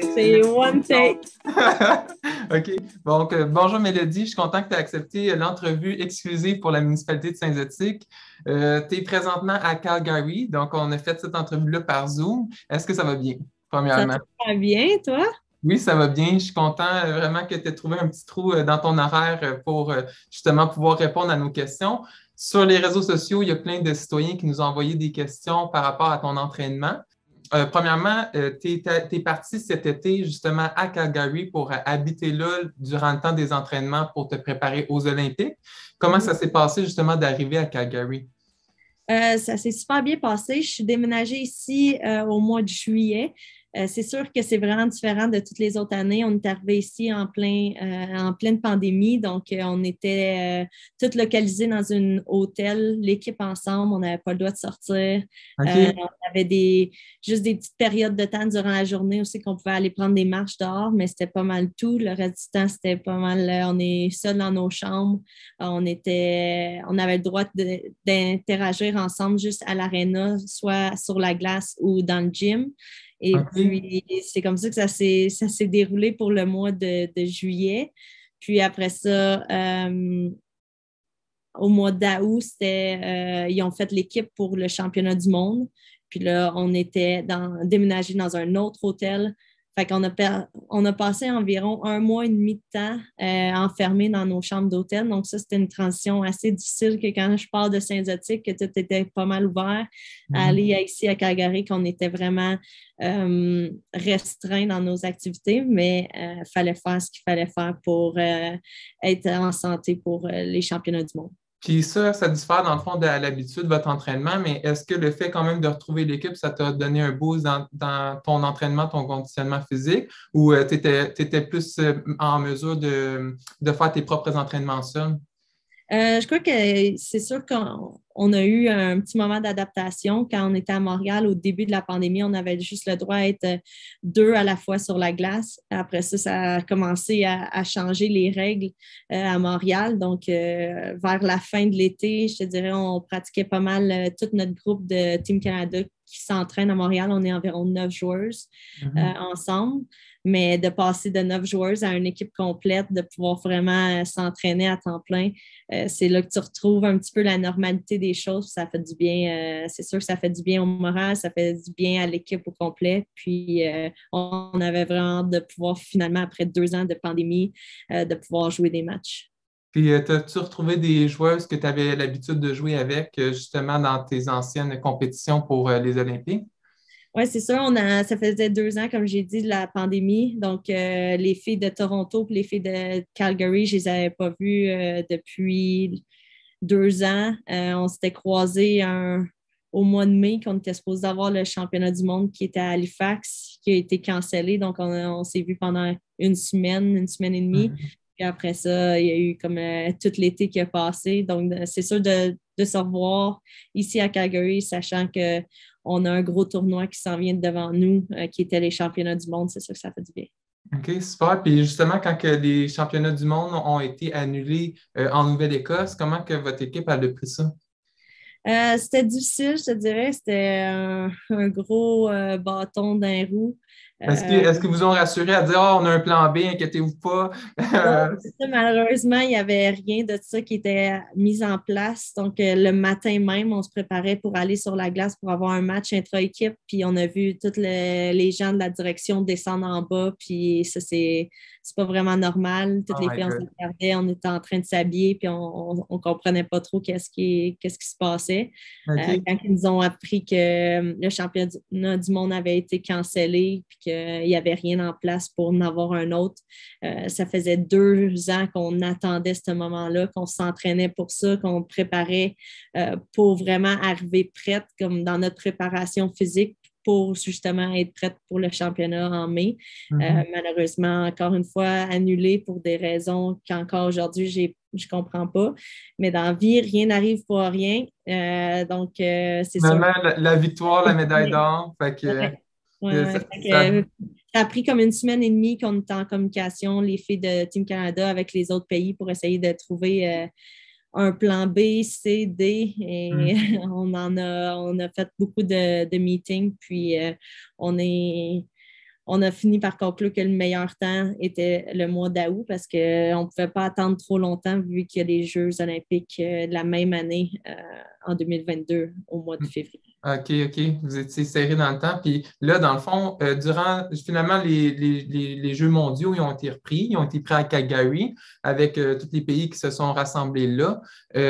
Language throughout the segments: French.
C'est one take. OK. Donc, bonjour Mélodie, je suis content que tu aies accepté l'entrevue exclusive pour la municipalité de Saint-Zotique. Tu es présentement à Calgary, donc on a fait cette entrevue-là par Zoom. Est-ce que ça va bien, Ça premièrement? va bien, toi? Oui, ça va bien. Je suis content vraiment que tu aies trouvé un petit trou dans ton horaire pour justement pouvoir répondre à nos questions. Sur les réseaux sociaux, il y a plein de citoyens qui nous ont envoyé des questions par rapport à ton entraînement. Premièrement, tu es parti cet été justement à Calgary pour habiter là durant le temps des entraînements pour te préparer aux Olympiques. Comment ça s'est passé justement d'arriver à Calgary? Ça s'est super bien passé. Je suis déménagée ici au mois de juillet. C'est sûr que c'est vraiment différent de toutes les autres années. On est arrivé ici en pleine pandémie, donc on était toutes localisés dans un hôtel, l'équipe ensemble. On n'avait pas le droit de sortir. OK. On avait juste des petites périodes de temps durant la journée aussi qu'on pouvait aller prendre des marches dehors, mais c'était pas mal tout. Le reste du temps, c'était pas mal. On est seuls dans nos chambres. On avait le droit d'interagir ensemble juste à l'aréna, soit sur la glace ou dans le gym. Et OK. puis, c'est comme ça que ça s'est déroulé pour le mois de juillet. Puis après ça, au mois d'août, ils ont fait l'équipe pour le championnat du monde. Puis là, on était déménagé dans un autre hôtel. Fait on a passé environ un mois et demi de temps enfermés dans nos chambres d'hôtel. Donc ça, c'était une transition assez difficile que quand je pars de Saint-Zotique, que tout était pas mal ouvert, à aller ici à Calgary, qu'on était vraiment restreint dans nos activités, mais il fallait faire ce qu'il fallait faire pour être en santé pour les championnats du monde. Puis ça diffère dans le fond de l'habitude de votre entraînement, mais est-ce que le fait quand même de retrouver l'équipe, ça t'a donné un boost dans ton entraînement, ton conditionnement physique, ou tu étais plus en mesure de faire tes propres entraînements seul? Je crois que c'est sûr qu'on a eu un petit moment d'adaptation quand on était à Montréal. Au début de la pandémie, on avait juste le droit d'être deux à la fois sur la glace. Après ça, ça a commencé à changer les règles à Montréal. Donc, vers la fin de l'été, je te dirais, on pratiquait pas mal tout notre groupe de Team Canada qui s'entraîne à Montréal. On est environ 9 joueurs ensemble. Mais de passer de 9 joueurs à une équipe complète, de pouvoir vraiment s'entraîner à temps plein, c'est là que tu retrouves un petit peu la normalité des choses. Ça fait du bien. C'est sûr que ça fait du bien au moral, ça fait du bien à l'équipe au complet. Puis, on avait vraiment hâte de pouvoir finalement, après 2 ans de pandémie, de pouvoir jouer des matchs. Puis, as-tu retrouvé des joueuses que tu avais l'habitude de jouer avec justement dans tes anciennes compétitions pour les Olympiques? Oui, c'est sûr. Ça faisait 2 ans, comme j'ai dit, de la pandémie. Donc, les filles de Toronto et les filles de Calgary, je ne les avais pas vues depuis 2 ans. On s'était croisés au mois de mai, qu'on était supposé avoir le championnat du monde qui était à Halifax, qui a été cancellé. Donc, on s'est vu pendant une semaine et demie. Mhm. Puis après ça, il y a eu comme tout l'été qui a passé. Donc, c'est sûr de se revoir ici à Calgary, sachant qu'on a un gros tournoi qui s'en vient devant nous, qui était les championnats du monde. C'est sûr que ça fait du bien. OK, super. Puis justement, quand que les championnats du monde ont été annulés en Nouvelle-Écosse, comment que votre équipe a pris ça? C'était difficile, je te dirais. C'était un gros bâton d'un roue. Est-ce qu'ils vous ont rassuré à dire, oh, on a un plan B, inquiétez-vous pas? Non, c'est ça, malheureusement, il n'y avait rien de ça qui était mis en place. Donc, le matin même, on se préparait pour aller sur la glace pour avoir un match intra-équipe. Puis, on a vu tous les gens de la direction descendre en bas. Puis, ça, c'est pas vraiment normal. Toutes Oh les my filles, on se God. regardait, on était en train de s'habiller, puis on comprenait pas trop qu'est-ce qui se passait. OK. Quand ils nous ont appris que le championnat du monde avait été cancellé, puis qu'il n'y avait rien en place pour en avoir un autre. Ça faisait 2 ans qu'on attendait ce moment-là, qu'on s'entraînait pour ça, qu'on préparait pour vraiment arriver prête, comme dans notre préparation physique, pour justement être prête pour le championnat en mai. Mhm. Malheureusement, encore une fois, annulé pour des raisons qu'encore aujourd'hui, je ne comprends pas. Mais dans la vie, rien n'arrive pour rien. Donc, c'est sûr. Finalement, la victoire, la médaille d'or. Fait que Ouais. Ouais, ouais. Fait ça. que, ça a pris comme une semaine et demie qu'on était en communication, les filles de Team Canada, avec les autres pays pour essayer de trouver un plan B, C, D. Et Mhm. on a fait beaucoup de meetings. Puis on est, on a fini par conclure que le meilleur temps était le mois d'août parce qu'on ne pouvait pas attendre trop longtemps vu qu'il y a les Jeux olympiques de la même année en 2022 au mois de février. OK. Vous étiez serré dans le temps. Puis là, dans le fond, durant finalement les Jeux mondiaux, ils ont été repris. Ils ont été pris à Calgary avec tous les pays qui se sont rassemblés là.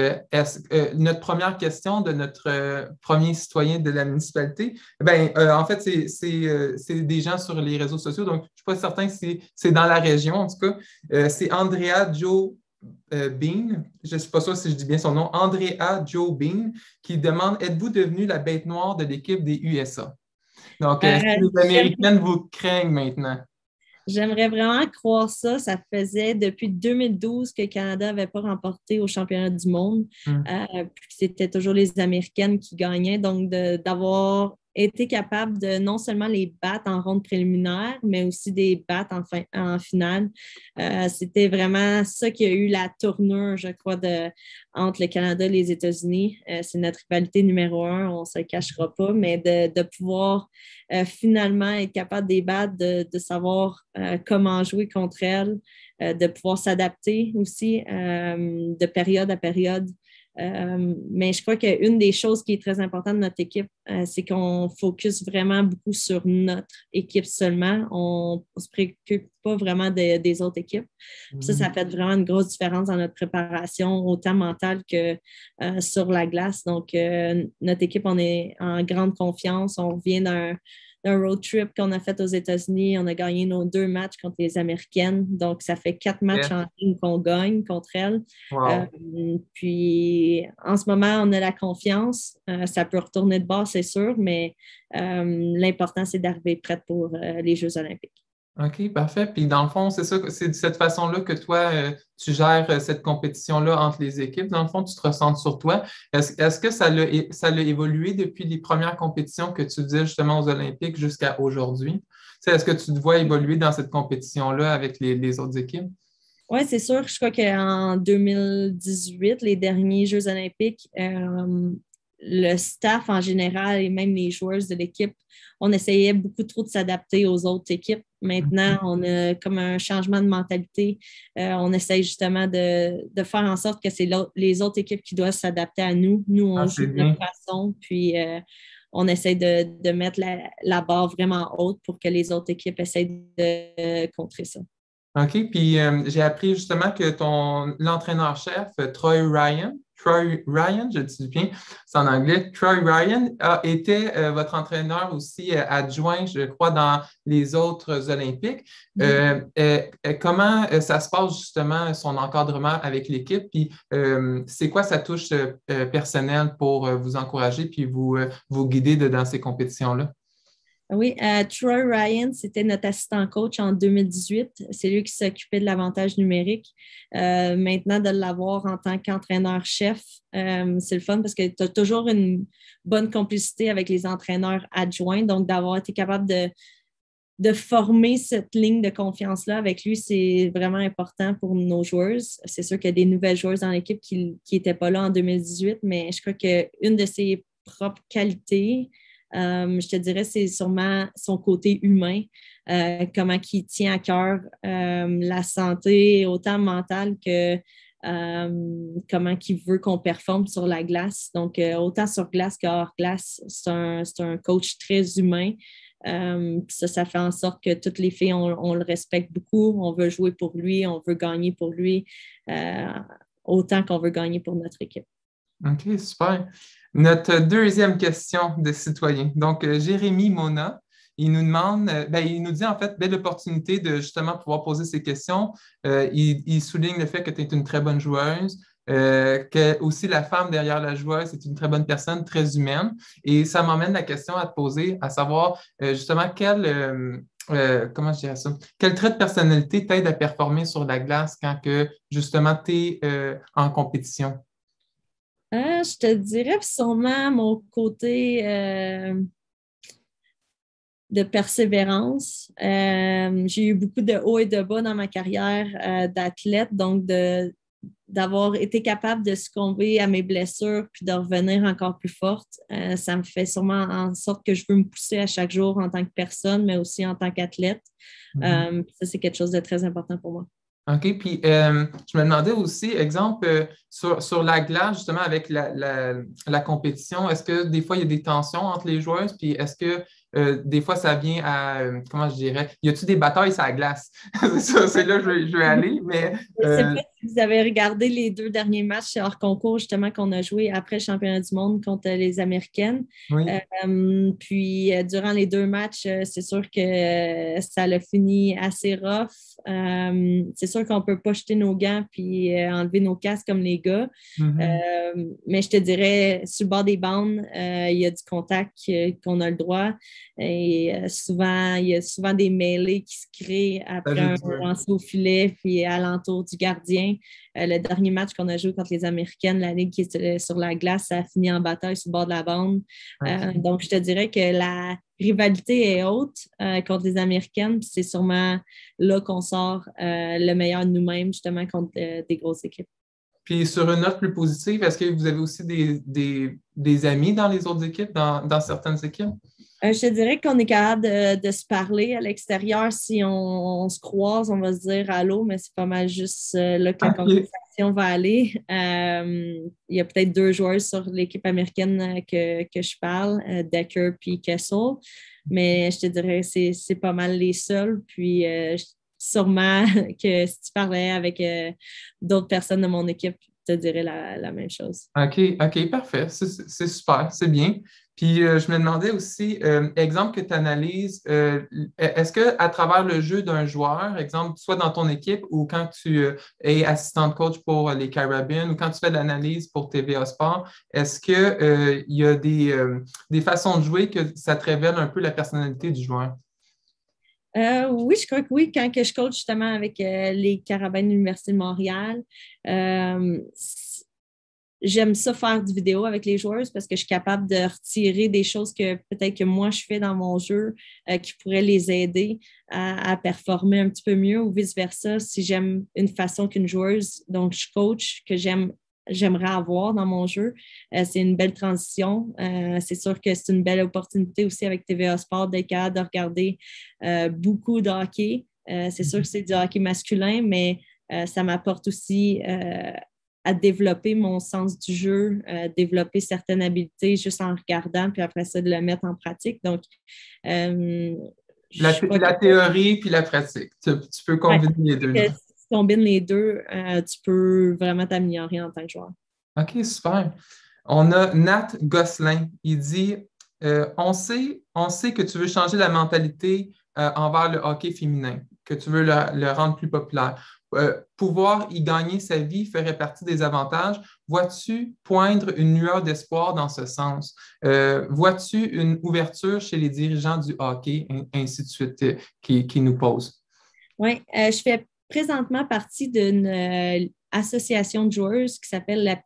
Notre première question de notre premier citoyen de la municipalité, en fait, c'est des gens sur les réseaux sociaux. Donc, je ne suis pas certain si c'est dans la région, en tout cas. C'est Andrea Joe Bean, je ne suis pas sûr si je dis bien son nom, Andrea Joe Bean, qui demande: êtes-vous devenu la bête noire de l'équipe des USA? Donc, est-ce que les Américaines vous craignent maintenant? J'aimerais vraiment croire ça. Ça faisait depuis 2012 que le Canada n'avait pas remporté au championnat du monde. Puis c'était toujours les Américaines qui gagnaient. Donc, d'avoir été capable de non seulement les battre en ronde préliminaire, mais aussi des battre en finale. C'était vraiment ça qui a eu la tournure, je crois, entre le Canada et les États-Unis. C'est notre rivalité numéro un, on ne se le cachera pas, mais de pouvoir finalement être capable de les battre, de savoir comment jouer contre elles, de pouvoir s'adapter aussi de période à période. Mais je crois qu'une des choses qui est très importante de notre équipe, c'est qu'on focus vraiment beaucoup sur notre équipe seulement. On ne se préoccupe pas vraiment des autres équipes. Ça fait vraiment une grosse différence dans notre préparation, autant mentale que sur la glace. Donc, notre équipe, on est en grande confiance. On revient d'un road trip qu'on a fait aux États-Unis. On a gagné nos 2 matchs contre les Américaines. Donc, ça fait 4 matchs en ligne qu'on gagne contre elles. Wow. Puis, en ce moment, on a la confiance. Ça peut retourner de bord, c'est sûr, mais l'important, c'est d'arriver prête pour les Jeux olympiques. OK, parfait. Puis dans le fond, c'est ça, c'est de cette façon-là que toi, tu gères cette compétition-là entre les équipes. Dans le fond, tu te ressens sur toi. Est-ce que ça l'a évolué depuis les premières compétitions que tu faisais justement aux Olympiques jusqu'à aujourd'hui? Est-ce que tu te vois évoluer dans cette compétition-là avec les autres équipes? Oui, c'est sûr. Je crois qu'en 2018, les derniers Jeux olympiques, le staff en général et même les joueurs de l'équipe, on essayait beaucoup trop de s'adapter aux autres équipes. Maintenant, on a comme un changement de mentalité. On essaye justement de faire en sorte que c'est les autres équipes qui doivent s'adapter à nous. Nous, on joue de notre façon, puis on essaie de mettre la barre vraiment haute pour que les autres équipes essayent de contrer ça. OK, puis j'ai appris justement que l'entraîneur-chef, Troy Ryan, je le dis bien, c'est en anglais, Troy Ryan a été votre entraîneur aussi adjoint, je crois, dans les autres Olympiques. Comment ça se passe justement, son encadrement avec l'équipe, puis c'est quoi sa touche personnelle pour vous encourager puis vous guider dans ces compétitions-là? Oui, Troy Ryan, c'était notre assistant coach en 2018. C'est lui qui s'occupait de l'avantage numérique. Maintenant, de l'avoir en tant qu'entraîneur-chef, c'est le fun parce que tu as toujours une bonne complicité avec les entraîneurs adjoints. Donc, d'avoir été capable de former cette ligne de confiance-là avec lui, c'est vraiment important pour nos joueurs. C'est sûr qu'il y a des nouvelles joueuses dans l'équipe qui n'étaient pas là en 2018, mais je crois qu'une de ses propres qualités, je te dirais, c'est sûrement son côté humain, comment il tient à cœur la santé, autant mentale que comment il veut qu'on performe sur la glace. Donc, autant sur glace que hors glace, c'est un coach très humain. Ça fait en sorte que toutes les filles, on le respecte beaucoup. On veut jouer pour lui, on veut gagner pour lui, autant qu'on veut gagner pour notre équipe. OK, super. Notre deuxième question de citoyen. Donc, Jérémy Mona, il nous demande, il nous dit en fait, belle opportunité de justement pouvoir poser ces questions. Il souligne le fait que tu es une très bonne joueuse, que aussi la femme derrière la joueuse est une très bonne personne, très humaine. Et ça m'emmène la question à te poser, à savoir justement comment je dirais ça? Quel trait de personnalité t'aide à performer sur la glace quand que justement tu es en compétition? Je te dirais sûrement mon côté de persévérance. J'ai eu beaucoup de hauts et de bas dans ma carrière d'athlète, donc d'avoir été capable de succomber à mes blessures puis de revenir encore plus forte, ça me fait sûrement en sorte que je veux me pousser à chaque jour en tant que personne, mais aussi en tant qu'athlète. Ça, c'est quelque chose de très important pour moi. OK, puis je me demandais aussi, exemple, sur la glace, justement, avec la compétition, est-ce que des fois, il y a des tensions entre les joueuses, puis est-ce que des fois, ça vient à, comment je dirais, y a-t-il des batailles sur la glace? C'est ça, c'est là que je vais aller, mais... Je ne sais pas si vous avez regardé les 2 derniers matchs hors concours, justement, qu'on a joué après le championnat du monde contre les Américaines. oui. Puis, durant les 2 matchs, c'est sûr que ça l'a fini assez rough. C'est sûr qu'on ne peut pas jeter nos gants puis enlever nos casques comme les gars. Mhm. Mais je te dirais, sur le bord des bandes, il y a du contact qu'on a le droit. Et souvent, il y a souvent des mêlées qui se créent Ça après joue un du bien. lancer au filet puis alentour du gardien. Le dernier match qu'on a joué contre les Américaines, la ligue qui est sur la glace, ça a fini en bataille sur le bord de la bande. OK. Donc, je te dirais que la rivalité est haute contre les Américaines. C'est sûrement là qu'on sort le meilleur de nous-mêmes, justement, contre des grosses équipes. Puis sur une note plus positive, est-ce que vous avez aussi des amis dans les autres équipes, dans certaines équipes? Je te dirais qu'on est capable de se parler à l'extérieur. Si on se croise, on va se dire allô, mais c'est pas mal juste là que la OK. conversation va aller. Il y a peut-être 2 joueurs sur l'équipe américaine que je parle, Decker puis Kessel, mais je te dirais que c'est pas mal les seuls. Puis sûrement que si tu parlais avec d'autres personnes de mon équipe, je te dirais la même chose. OK, OK, parfait. C'est super, c'est bien. Puis je me demandais aussi, exemple que tu analyses, est-ce que à travers le jeu d'un joueur, exemple, soit dans ton équipe ou quand tu es assistant coach pour les Caribbean ou quand tu fais de l'analyse pour TVA Sport, est-ce que il y a des façons de jouer que ça te révèle un peu la personnalité du joueur? Oui, je crois que oui. Quand que je coach justement avec les Carabins de l'Université de Montréal, euh, j'aime ça faire du vidéo avec les joueuses parce que je suis capable de retirer des choses que peut-être que moi je fais dans mon jeu qui pourraient les aider à performer un petit peu mieux ou vice-versa. Si j'aime une façon qu'une joueuse, donc je coach, que j'aimerais avoir dans mon jeu. C'est une belle transition. C'est sûr que c'est une belle opportunité aussi avec TVA Sport d'être capable de regarder beaucoup de hockey. C'est sûr que c'est du hockey masculin, mais ça m'apporte aussi à développer mon sens du jeu, développer certaines habiletés juste en regardant, puis après ça, de le mettre en pratique. Donc, je crois que, La théorie puis la pratique. Tu peux ouais, combiner les deux. si tu combines les deux, tu peux vraiment t'améliorer en tant que joueur. OK, super. On a Nat Gosselin. Il dit on sait que tu veux changer la mentalité envers le hockey féminin, que tu veux le rendre plus populaire. Pouvoir y gagner sa vie ferait partie des avantages. Vois-tu poindre une lueur d'espoir dans ce sens? Vois-tu une ouverture chez les dirigeants du hockey, ainsi de suite, qui nous posent? Oui, je fais présentement partie d'une association de joueurs qui s'appelle la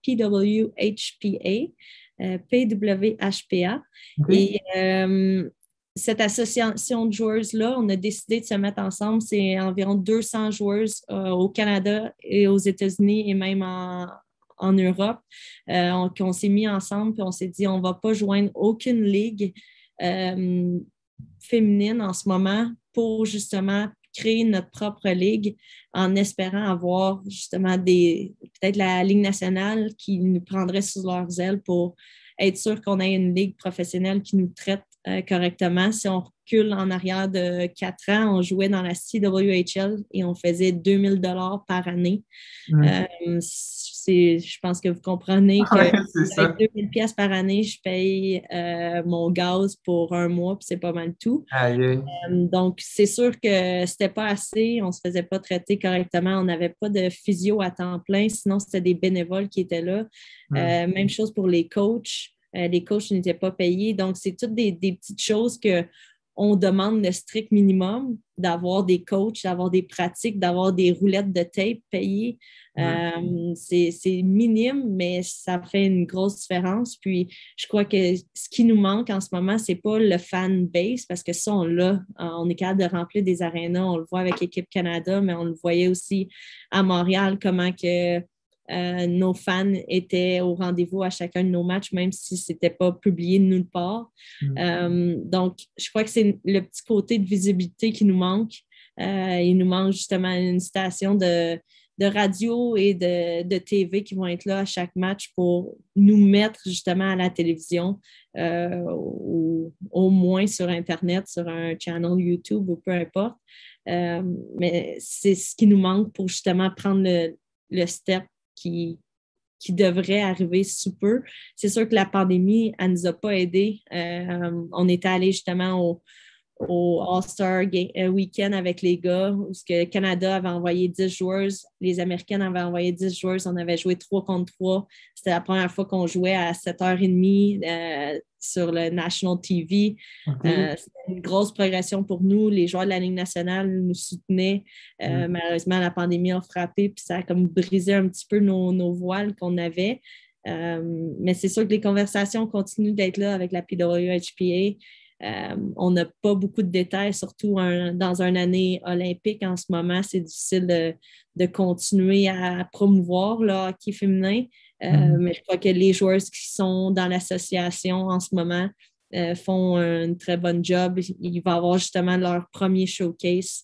PWHPA, PWHPA. OK. Et cette association de joueurs-là, on a décidé de se mettre ensemble. C'est environ 200 joueurs au Canada et aux États-Unis et même en Europe. On s'est mis ensemble et on s'est dit on ne va pas joindre aucune ligue féminine en ce moment pour justement créer notre propre ligue en espérant avoir justement peut-être la Ligue nationale qui nous prendrait sous leurs ailes pour être sûr qu'on ait une ligue professionnelle qui nous traite correctement. Si on recule en arrière de 4 ans, on jouait dans la CWHL et on faisait 2 000 $ par année. Mm. Je pense que vous comprenez que Ouais, c'est avec ça. 2 000 $ par année, je paye mon gaz pour un mois, puis c'est pas mal tout. Aïe, aïe. Donc, c'est sûr que c'était pas assez. On se faisait pas traiter correctement. On n'avait pas de physio à temps plein. Sinon, c'était des bénévoles qui étaient là. Mm. Même chose pour les coachs. Les coachs n'étaient pas payés. Donc, c'est toutes des petites choses que on demande le strict minimum d'avoir des coachs, d'avoir des pratiques, d'avoir des roulettes de tape payées. Mm. C'est minime, mais ça fait une grosse différence. Puis, je crois que ce qui nous manque en ce moment, c'est pas le fan base, parce que ça, on l'a. On est capable de remplir des arénas. On le voit avec l'équipe Canada, mais on le voyait aussi à Montréal, comment que nos fans étaient au rendez-vous à chacun de nos matchs, même si ce n'était pas publié de nulle part. Donc, je crois que c'est le petit côté de visibilité qui nous manque. Il nous manque justement une station de radio et de TV qui vont être là à chaque match pour nous mettre justement à la télévision ou au moins sur Internet, sur un channel YouTube ou peu importe. Mais c'est ce qui nous manque pour justement prendre le step qui devrait arriver sous peu. C'est sûr que la pandémie, elle ne nous a pas aidés. On était allé justement au All-Star Weekend avec les gars, où le Canada avait envoyé 10 joueurs, les Américaines avaient envoyé 10 joueurs, on avait joué 3 contre 3. C'était la première fois qu'on jouait à 7h30 sur le National TV. C'était une grosse progression pour nous. Les joueurs de la Ligue nationale nous soutenaient. Malheureusement, la pandémie a frappé, puis ça a comme brisé un petit peu nos voiles qu'on avait. Mais c'est sûr que les conversations continuent d'être là avec la PWHPA. On n'a pas beaucoup de détails, surtout dans une année olympique en ce moment. C'est difficile de continuer à promouvoir le hockey féminin. Mais je crois que les joueurs qui sont dans l'association en ce moment font un très bon job. Ils vont avoir justement leur premier showcase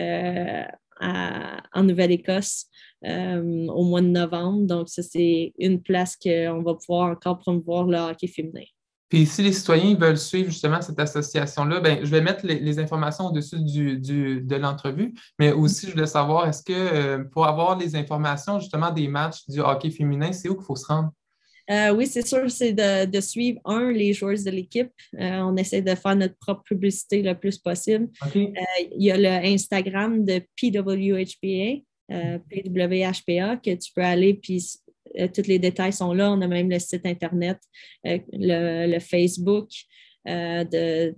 en Nouvelle-Écosse au mois de novembre. Donc, ça, c'est une place qu'on va pouvoir encore promouvoir le hockey féminin. Puis si les citoyens veulent suivre justement cette association-là, ben, je vais mettre les informations au-dessus de l'entrevue, mais aussi je voulais savoir, est-ce que pour avoir les informations justement des matchs du hockey féminin, c'est où qu'il faut se rendre? Oui, c'est sûr, c'est de suivre, les joueurs de l'équipe. On essaie de faire notre propre publicité le plus possible. Okay. Il y a le Instagram de PWHPA, PWHPA, que tu peux aller, puis tous les détails sont là. On a même le site Internet, le Facebook de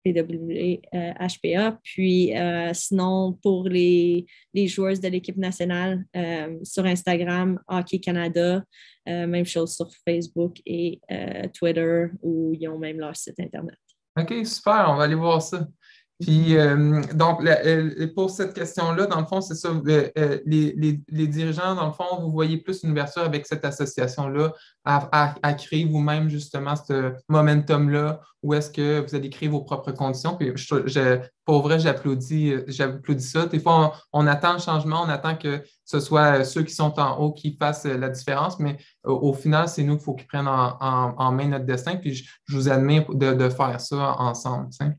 PWHPA. Puis sinon, pour les joueuses de l'équipe nationale, sur Instagram, Hockey Canada, même chose sur Facebook et Twitter, où ils ont même leur site Internet. OK, super, on va aller voir ça. Puis, donc, pour cette question-là, dans le fond, c'est ça, les dirigeants, dans le fond, vous voyez plus une ouverture avec cette association-là à créer vous-même, justement, ce momentum-là, ou est-ce que vous allez créer vos propres conditions? Puis, pour vrai, j'applaudis ça. Des fois, on attend le changement, on attend que ce soit ceux qui sont en haut qui fassent la différence, mais au final, c'est nous qu'il faut qu'ils prennent en main notre destin, puis je vous admire de faire ça ensemble. T'sais.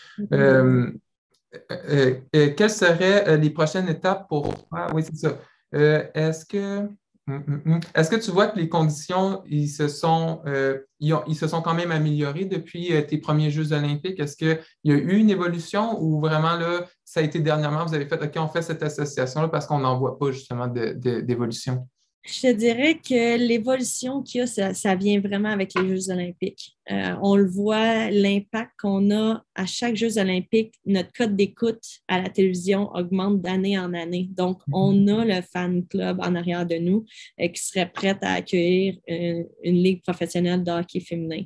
Quelles seraient les prochaines étapes pour toi? Oui, c'est ça. Est-ce que tu vois que les conditions, ils se sont quand même améliorées depuis tes premiers Jeux olympiques? Est-ce qu'il y a eu une évolution ou vraiment là, ça a été dernièrement, vous avez fait, OK, on fait cette association-là parce qu'on n'en voit pas justement d'évolution? Je te dirais que l'évolution qu'il y a, ça vient vraiment avec les Jeux olympiques. On le voit, l'impact qu'on a à chaque Jeux olympiques, notre code d'écoute à la télévision augmente d'année en année. Donc, on a le fan club en arrière de nous qui serait prêt à accueillir une ligue professionnelle de hockey féminin.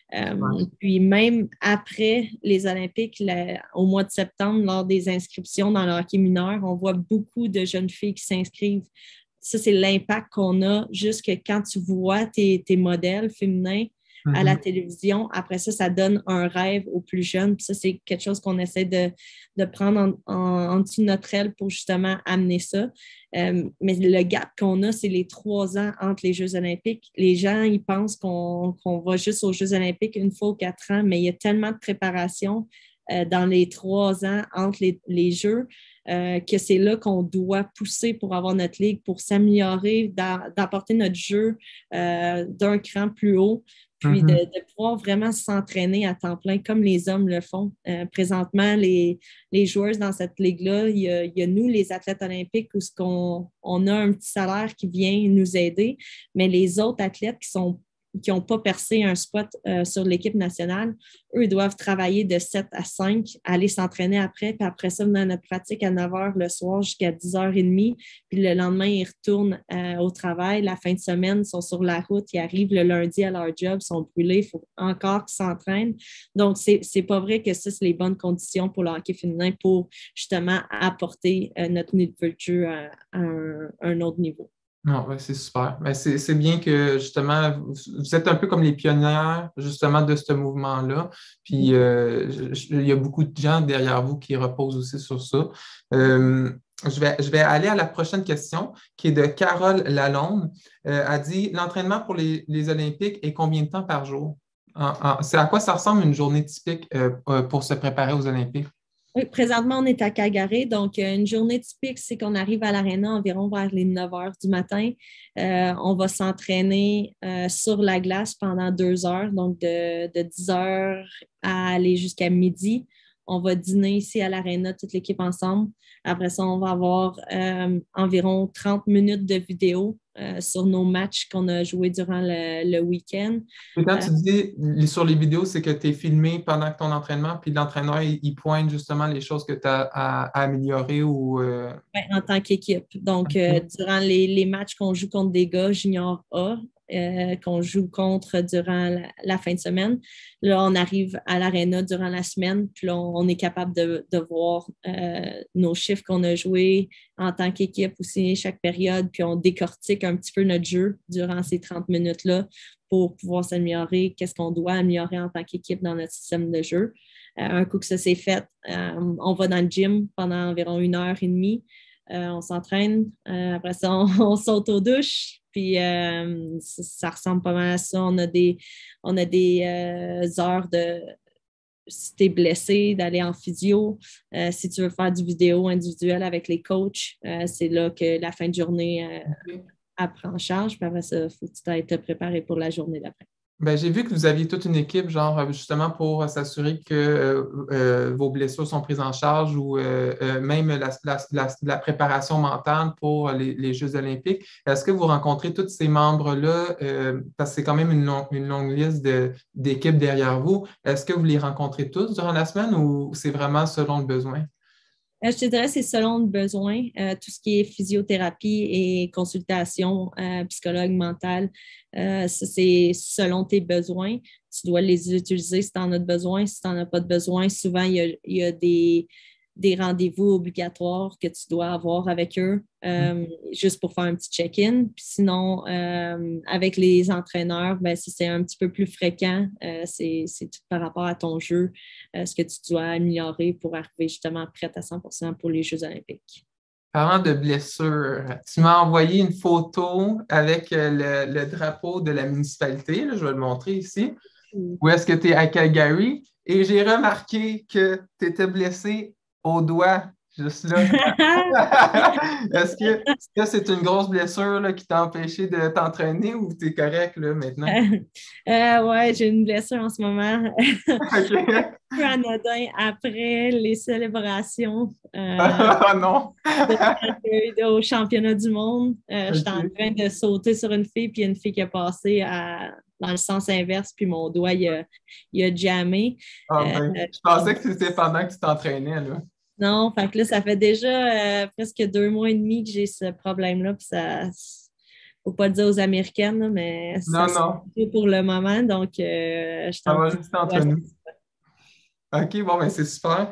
Puis même après les Olympiques, au mois de septembre, lors des inscriptions dans le hockey mineur, on voit beaucoup de jeunes filles qui s'inscrivent. Ça, c'est l'impact qu'on a jusque quand tu vois tes modèles féminins à la télévision. Après ça, ça donne un rêve aux plus jeunes. Puis ça, c'est quelque chose qu'on essaie de prendre en dessous de notre aile pour justement amener ça. Mais le gap qu'on a, c'est les 3 ans entre les Jeux olympiques. Les gens, ils pensent qu'on va juste aux Jeux olympiques une fois ou 4 ans, mais il y a tellement de préparation dans les 3 ans entre les Jeux. Que c'est là qu'on doit pousser pour avoir notre ligue, pour s'améliorer, d'apporter notre jeu d'un cran plus haut, puis de pouvoir vraiment s'entraîner à temps plein comme les hommes le font. Présentement, les joueurs dans cette ligue-là, il y a nous, les athlètes olympiques, où on a un petit salaire qui vient nous aider, mais les autres athlètes qui n'ont pas percé un spot sur l'équipe nationale, eux doivent travailler de 7 à 5, aller s'entraîner après, puis après ça, venir à notre pratique à 9 h le soir jusqu'à 10h30, puis le lendemain, ils retournent au travail. La fin de semaine, ils sont sur la route, ils arrivent le lundi à leur job, ils sont brûlés, il faut encore qu'ils s'entraînent. Donc, c'est pas vrai que ça, c'est les bonnes conditions pour le hockey féminin pour justement apporter notre niveau de jeu à un autre niveau. Non, ouais, c'est super. Mais c'est bien que justement, vous êtes un peu comme les pionnières justement de ce mouvement-là. Puis il y a beaucoup de gens derrière vous qui reposent aussi sur ça. Euh, je vais aller à la prochaine question qui est de Carole Lalonde. Elle dit, l'entraînement pour les Olympiques est combien de temps par jour? C'est à quoi ça ressemble une journée typique pour se préparer aux Olympiques? Oui, présentement, on est à Calgary. Donc, une journée typique, c'est qu'on arrive à l'aréna environ vers les 9 heures du matin. On va s'entraîner sur la glace pendant 2 heures, donc de 10 heures à aller jusqu'à midi. On va dîner ici à l'aréna, toute l'équipe ensemble. Après ça, on va avoir environ 30 minutes de vidéo sur nos matchs qu'on a joués durant le week-end. Et quand Euh, tu dis sur les vidéos, c'est que tu es filmé pendant ton entraînement, puis l'entraîneur, il pointe justement les choses que tu as à améliorer ou. Ouais, en tant qu'équipe. Donc, OK. durant les matchs qu'on joue contre des gars junior A, qu'on joue contre durant la fin de semaine, là, on arrive à l'aréna durant la semaine, puis là, on est capable de voir nos chiffres qu'on a joués en tant qu'équipe aussi chaque période, puis on décortique un petit peu notre jeu durant ces 30 minutes-là pour pouvoir s'améliorer, qu'est-ce qu'on doit améliorer en tant qu'équipe dans notre système de jeu. Un coup que ça s'est fait, on va dans le gym pendant environ 1 heure et demie. On s'entraîne. Après ça, on saute aux douches. Puis ça ressemble pas mal à ça. On a des heures de si tu es blessé, d'aller en physio. Si tu veux faire du vidéo individuel avec les coachs, c'est là que la fin de journée prend en charge. Puis après ça, il faut que tu ailles te préparer pour la journée d'après. Ben, j'ai vu que vous aviez toute une équipe, genre, justement pour s'assurer que vos blessures sont prises en charge ou même la préparation mentale pour les Jeux olympiques. Est-ce que vous rencontrez tous ces membres-là, parce que c'est quand même une longue liste d'équipes derrière vous. Est-ce que vous les rencontrez tous durant la semaine ou c'est vraiment selon le besoin? Je te dirais que c'est selon le besoin. Tout ce qui est physiothérapie et consultation psychologue mentale, ça, c'est selon tes besoins. Tu dois les utiliser si tu en as besoin. Si tu n'en as pas de besoin, souvent, il y a des rendez-vous obligatoires que tu dois avoir avec eux juste pour faire un petit check-in. Puis sinon, avec les entraîneurs, ben, si c'est un petit peu plus fréquent, c'est tout par rapport à ton jeu, ce que tu dois améliorer pour arriver justement prête à 100% pour les Jeux olympiques. Parlant de blessures, tu m'as envoyé une photo avec le drapeau de la municipalité, là, je vais le montrer ici. Où est-ce que tu es à Calgary? Et j'ai remarqué que tu étais blessé au doigt, juste là. Est-ce que c'est une grosse blessure là, qui t'a empêché de t'entraîner ou tu es correct là, maintenant? Ouais, j'ai une blessure en ce moment. OK. Un peu anodin après les célébrations Oh non! au championnat du monde. J'étais en OK. train de sauter sur une fille, puis il y a une fille qui a passé dans le sens inverse, puis mon doigt, il a jammé. Ah Euh, ben, je pensais que c'était pendant que tu t'entraînais, là. non, fait que là, ça fait déjà presque 2 mois et demi que j'ai ce problème-là, puis ça, faut pas le dire aux Américaines, là, mais ça Non, se non, fait pour le moment, donc je ça t'en va prie. rester entre nous. OK, bon, ben c'est super.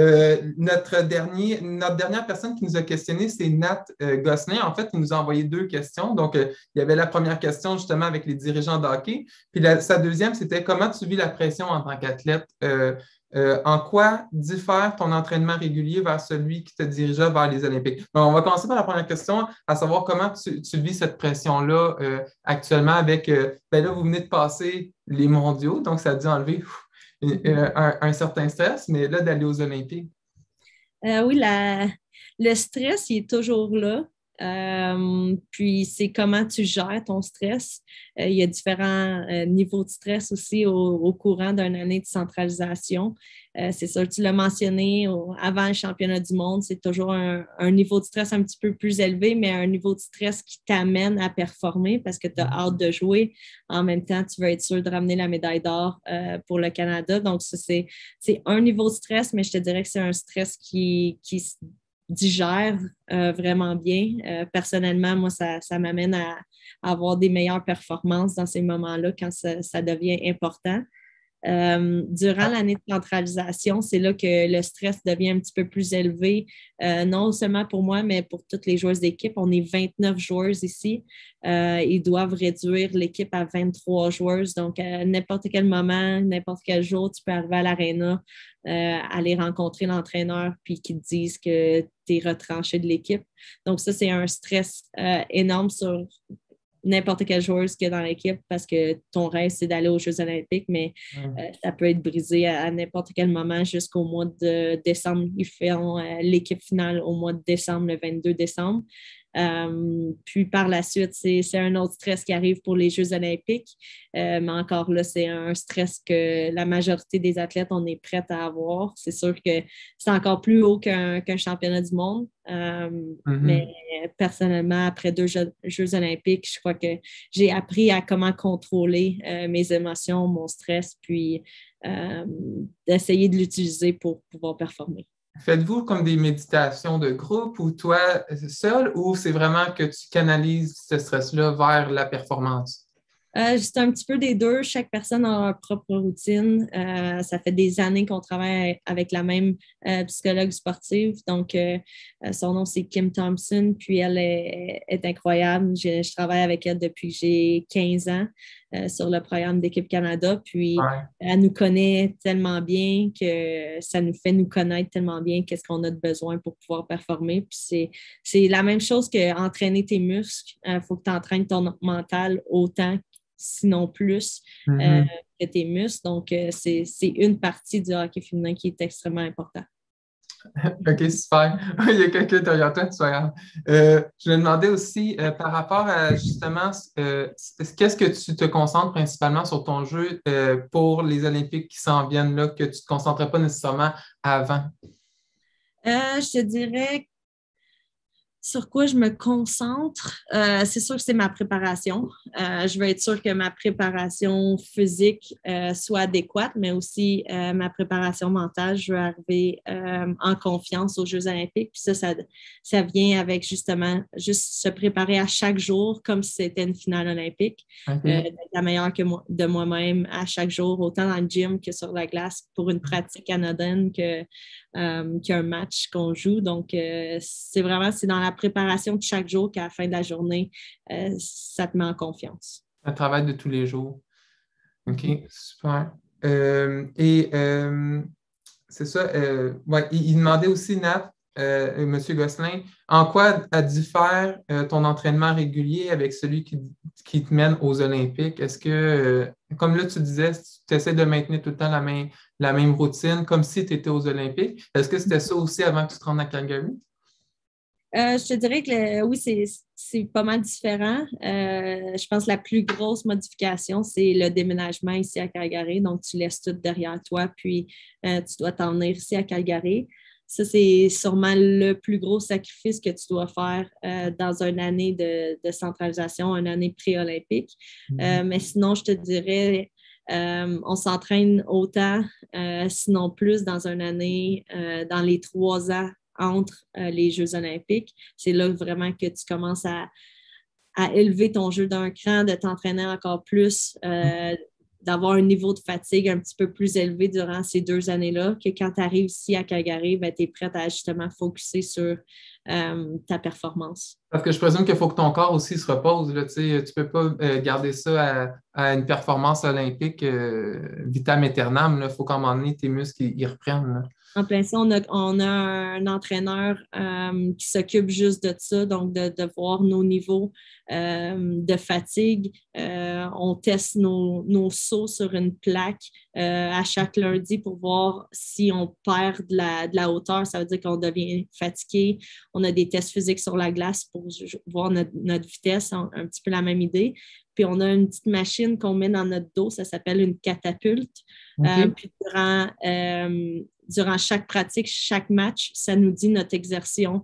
Notre dernière personne qui nous a questionné, c'est Nat Gosselin. En fait, il nous a envoyé deux questions. Donc, il y avait la première question justement avec les dirigeants de hockey. Puis sa deuxième, c'était comment tu vis la pression en tant qu'athlète? En quoi diffère ton entraînement régulier vers celui qui te dirigeait vers les Olympiques? Donc, on va commencer par la première question, à savoir comment tu vis cette pression-là actuellement avec, ben là, vous venez de passer les mondiaux, donc ça a dû enlever un certain stress, mais là, d'aller aux Olympiques. Oui, le stress, il est toujours là. Puis c'est comment tu gères ton stress. Il y a différents niveaux de stress aussi au courant d'une année de centralisation. C'est sûr, tu l'as mentionné avant le championnat du monde, c'est toujours un niveau de stress un petit peu plus élevé, mais un niveau de stress qui t'amène à performer parce que tu as hâte de jouer. En même temps, tu veux être sûr de ramener la médaille d'or pour le Canada. Donc, ça, c'est un niveau de stress, mais je te dirais que c'est un stress qui se digère vraiment bien. Personnellement, moi, ça m'amène à avoir des meilleures performances dans ces moments-là quand ça devient important. Durant l'année de centralisation, c'est là que le stress devient un petit peu plus élevé, non seulement pour moi, mais pour toutes les joueuses d'équipe. On est 29 joueuses ici. Ils doivent réduire l'équipe à 23 joueuses. Donc, à n'importe quel moment, n'importe quel jour, tu peux arriver à l'aréna, aller rencontrer l'entraîneur, puis qu'ils te disent que tu es retranché de l'équipe. Donc, ça, c'est un stress énorme sur n'importe quelle joueuse qu'il y a dans l'équipe parce que ton rêve, c'est d'aller aux Jeux olympiques, mais ça peut être brisé à n'importe quel moment jusqu'au mois de décembre. Ils font l'équipe finale au mois de décembre, le 22 décembre. Puis par la suite, c'est un autre stress qui arrive pour les Jeux olympiques. Mais encore là, c'est un stress que la majorité des athlètes, on est prête à avoir. C'est sûr que c'est encore plus haut qu'un championnat du monde. Mais personnellement, après 2 Jeux olympiques, je crois que j'ai appris à comment contrôler mes émotions, mon stress, puis d'essayer de l'utiliser pour pouvoir performer. Faites-vous comme des méditations de groupe ou toi seul ou c'est vraiment que tu canalises ce stress-là vers la performance? C'est un petit peu des deux. Chaque personne a leur propre routine. Ça fait des années qu'on travaille avec la même psychologue sportive. Donc, son nom, c'est Kim Thompson. Puis, elle est incroyable. Je travaille avec elle depuis que j'ai 15 ans sur le programme d'Équipe Canada. Puis, elle nous connaît tellement bien que ça nous fait nous connaître tellement bien qu'est-ce qu'on a de besoin pour pouvoir performer. Puis, c'est la même chose qu'entraîner tes muscles. Il faut que tu entraînes ton mental autant sinon plus que tes muscles. Donc, c'est une partie du hockey féminin qui est extrêmement importante. OK, super. Il y a quelqu'un derrière toi, tu regardes. Je me demandais aussi, par rapport à justement, qu'est-ce que tu te concentres principalement sur ton jeu pour les Olympiques qui s'en viennent là, que tu ne te concentrais pas nécessairement avant? Je te dirais sur quoi je me concentre, c'est sûr que c'est ma préparation. Je veux être sûre que ma préparation physique soit adéquate, mais aussi ma préparation mentale. Je veux arriver en confiance aux Jeux olympiques. Puis ça vient avec justement juste se préparer à chaque jour comme si c'était une finale olympique. D'être la meilleure de moi-même à chaque jour, autant dans le gym que sur la glace pour une pratique anodine qu'un match qu'on joue. Donc, c'est dans la préparation de chaque jour qu'à la fin de la journée, ça te met en confiance. Un travail de tous les jours. OK, super. C'est ça. Ouais, il demandait aussi, Nat, M. Gosselin, en quoi diffère ton entraînement régulier avec celui qui te mène aux Olympiques? Est-ce que, comme là, tu disais, tu essaies de maintenir tout le temps la même routine, comme si tu étais aux Olympiques. Est-ce que c'était ça aussi avant que tu te rendes à Calgary? Je te dirais que oui, c'est pas mal différent. Je pense que la plus grosse modification, c'est le déménagement ici à Calgary. Donc, tu laisses tout derrière toi, puis tu dois t'en venir ici à Calgary. Ça, c'est sûrement le plus gros sacrifice que tu dois faire dans une année de centralisation, une année pré-olympique. Mais sinon, je te dirais, on s'entraîne autant, sinon plus, dans une année, dans les 3 ans entre les Jeux olympiques. C'est là vraiment que tu commences à élever ton jeu d'un cran, de t'entraîner encore plus, d'avoir un niveau de fatigue un petit peu plus élevé durant ces 2 années-là, que quand tu arrives ici à Calgary, tu es prête à justement focuser sur ta performance. Parce que je présume qu'il faut que ton corps aussi se repose. Là, tu ne peux pas garder ça à une performance olympique vitam aeternam. Il faut qu'à un moment donné, tes muscles ils reprennent. Là. En plein ça, on a un entraîneur qui s'occupe juste de ça, donc de voir nos niveaux de fatigue. On teste nos sauts sur une plaque à chaque lundi pour voir si on perd de la hauteur. Ça veut dire qu'on devient fatigué. On a des tests physiques sur la glace pour voir notre vitesse, un petit peu la même idée. Puis on a une petite machine qu'on met dans notre dos, ça s'appelle une catapulte. Puis durant chaque pratique, chaque match, ça nous dit notre exertion.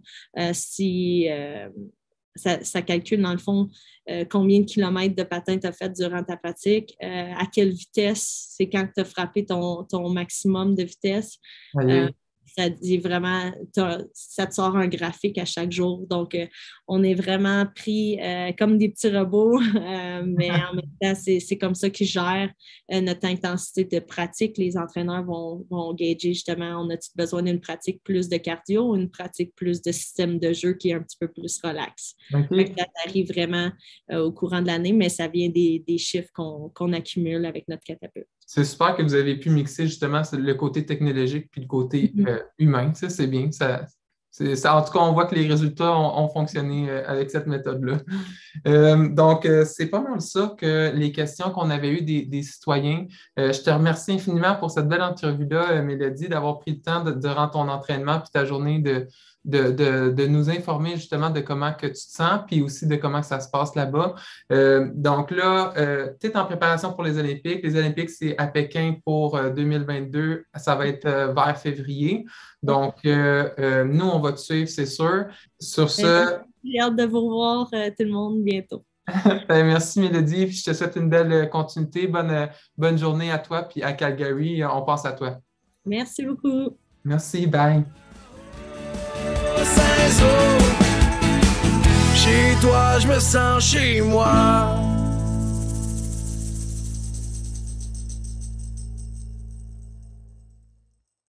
Ça calcule, dans le fond, combien de kilomètres de patin tu as fait durant ta pratique, à quelle vitesse, c'est quand tu as frappé ton maximum de vitesse. Ça dit vraiment, ça te sort un graphique à chaque jour. Donc, on est vraiment pris comme des petits robots, mais en même temps, c'est comme ça qu'ils gèrent notre intensité de pratique. Les entraîneurs vont gager justement, on a-t-il besoin d'une pratique plus de cardio ou une pratique plus de système de jeu qui est un petit peu plus relax. OK. Ça arrive vraiment au courant de l'année, mais ça vient des chiffres qu'on accumule avec notre catapulte. C'est super que vous avez pu mixer justement le côté technologique puis le côté humain. Ça, c'est bien. En tout cas, on voit que les résultats ont fonctionné avec cette méthode-là. Donc, c'est pas mal ça que les questions qu'on avait eues des citoyens. Je te remercie infiniment pour cette belle entrevue-là, Mélodie, d'avoir pris le temps durant ton entraînement puis ta journée de nous informer justement de comment que tu te sens, puis aussi de comment que ça se passe là-bas. Donc là, tu es en préparation pour les Olympiques. Les Olympiques, c'est à Pékin pour 2022. Ça va être vers février. Donc, nous, on va te suivre, c'est sûr. Sur ce... J'ai hâte de vous revoir tout le monde bientôt. Merci, Mélodie. Puis je te souhaite une belle continuité. Bonne journée à toi, puis à Calgary. On pense à toi. Merci beaucoup. Merci, bye. Chez toi, je me sens chez moi.